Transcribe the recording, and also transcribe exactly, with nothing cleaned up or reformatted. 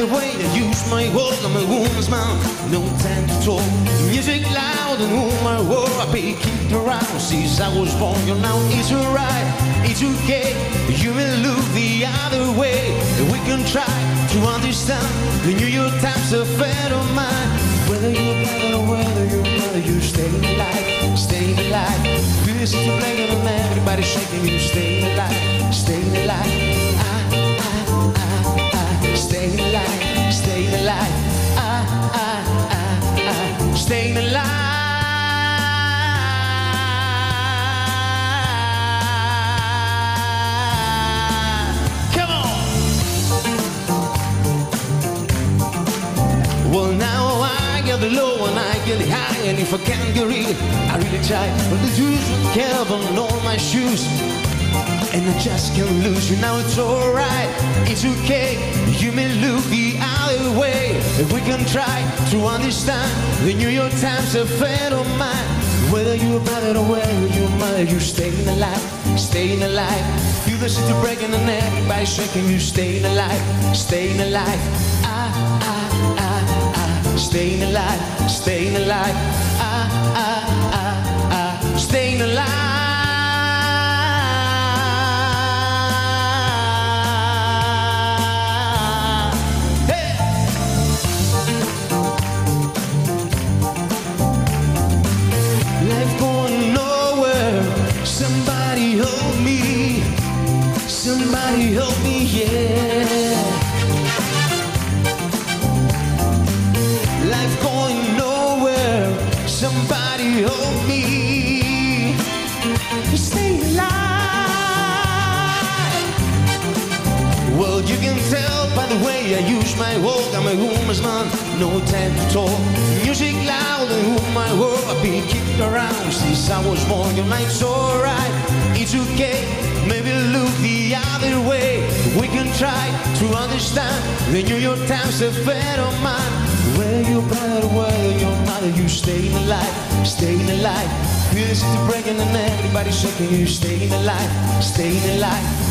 the way I use my words, I'm a woman's man. No time to talk. Music loud and all my world. I've been kicked around since I was born. You know it's alright, it's okay. You may look the other way. We can try to understand the New York Times a friend of mine. Whether you're better or whether you're mother, you stay alive, stay alive. Feel the city playing and everybody shaking. You stay alive, stay alive. Ah, ah, ah, ah. Stay alive, stay alive. Ah, ah, ah, ah. Stay alive. Well, now I get the low and I get the high, and if I can't get it, I really try. But the shoes would care on all my shoes, and I just can't lose you. Now it's alright, it's okay. You may look the other way. If we can try to understand the New York Times a friend of mine. Whether you're better or whether you're mother, you staying alive, staying alive. Feel the city breaking and everybody shaking. You staying alive, staying alive. Ah, ah, ah. Staying alive, staying alive, ah, ah, ah, ah, staying alive. Hey! Life going nowhere, somebody help me, somebody help me, yeah. Life going nowhere, somebody help me. Stay alive. Well, you can tell by the way I use my walk. I'm a woman's man, no time to talk. Music loud and all my world. I've been kicked around since I was born. Your night's alright, it's okay. Maybe look the other way. We can try to understand the New York Times a friend of mine. Whether you're better, whether you're mother, you staying alive, staying alive. Feel the city breaking and everybody shaking. You staying alive, staying alive.